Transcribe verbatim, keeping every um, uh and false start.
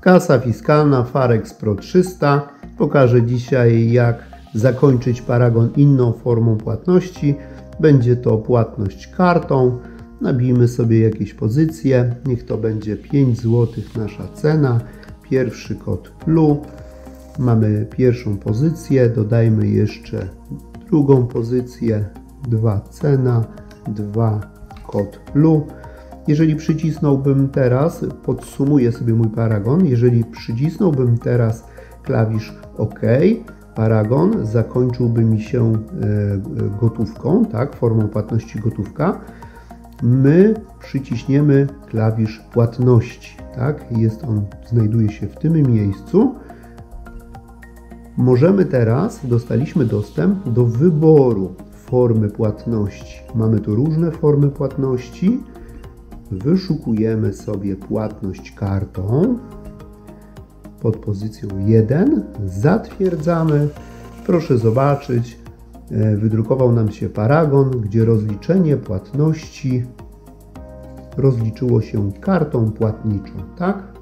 Kasa fiskalna Farex Pro trzysta. Pokażę dzisiaj, jak zakończyć paragon inną formą płatności. Będzie to płatność kartą. Nabijmy sobie jakieś pozycje. Niech to będzie pięć złotych nasza cena. Pierwszy kod plu. Mamy pierwszą pozycję. Dodajmy jeszcze drugą pozycję. dwa cena. dwa kod plu. Jeżeli przycisnąłbym teraz, podsumuję sobie mój paragon, jeżeli przycisnąłbym teraz klawisz OK, paragon zakończyłby mi się gotówką, tak, formą płatności gotówka. My przyciśniemy klawisz płatności, tak, jest on, znajduje się w tym miejscu. Możemy teraz, dostaliśmy dostęp do wyboru formy płatności. Mamy tu różne formy płatności. Wyszukujemy sobie płatność kartą pod pozycją jeden, zatwierdzamy. Proszę zobaczyć, wydrukował nam się paragon, gdzie rozliczenie płatności rozliczyło się kartą płatniczą, tak?